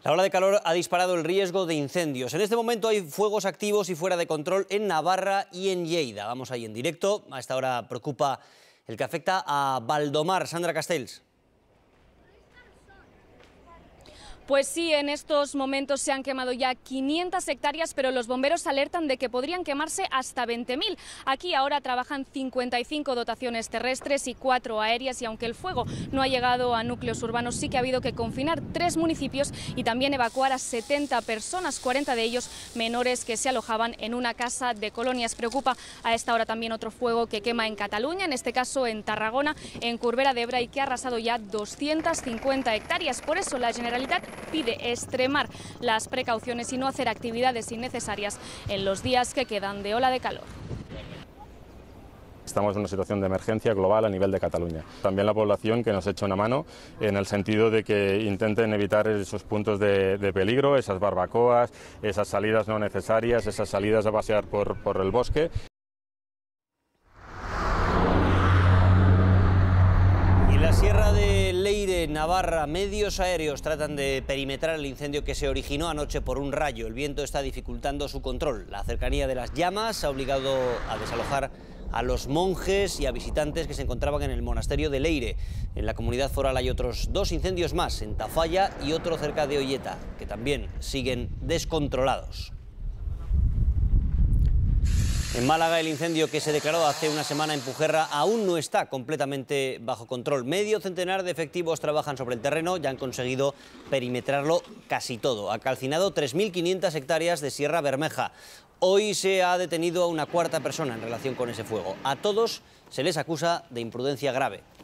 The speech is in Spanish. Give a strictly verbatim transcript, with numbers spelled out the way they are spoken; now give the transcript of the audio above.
La ola de calor ha disparado el riesgo de incendios. En este momento hay fuegos activos y fuera de control en Navarra y en Lleida. Vamos ahí en directo. A esta hora preocupa el que afecta a Valdomar. Sandra Castells. Pues sí, en estos momentos se han quemado ya quinientas hectáreas, pero los bomberos alertan de que podrían quemarse hasta veinte mil. Aquí ahora trabajan cincuenta y cinco dotaciones terrestres y cuatro aéreas, y aunque el fuego no ha llegado a núcleos urbanos, sí que ha habido que confinar tres municipios y también evacuar a setenta personas, cuarenta de ellos menores que se alojaban en una casa de colonias. Preocupa a esta hora también otro fuego que quema en Cataluña, en este caso en Tarragona, en Corbera d'Ebre, y que ha arrasado ya doscientas cincuenta hectáreas. Por eso la Generalitat pide extremar las precauciones y no hacer actividades innecesarias en los días que quedan de ola de calor. Estamos en una situación de emergencia global a nivel de Cataluña. También la población que nos echa una mano en el sentido de que intenten evitar esos puntos de, de peligro, esas barbacoas, esas salidas no necesarias, esas salidas a pasear por, por el bosque. En la Sierra de Leire, Navarra, medios aéreos tratan de perimetrar el incendio que se originó anoche por un rayo. El viento está dificultando su control. La cercanía de las llamas ha obligado a desalojar a los monjes y a visitantes que se encontraban en el monasterio de Leire. En la comunidad foral hay otros dos incendios más, en Tafalla y otro cerca de Olleta, que también siguen descontrolados. En Málaga, el incendio que se declaró hace una semana en Pujerra aún no está completamente bajo control. Medio centenar de efectivos trabajan sobre el terreno y han conseguido perimetrarlo casi todo. Ha calcinado tres mil quinientas hectáreas de Sierra Bermeja. Hoy se ha detenido a una cuarta persona en relación con ese fuego. A todos se les acusa de imprudencia grave.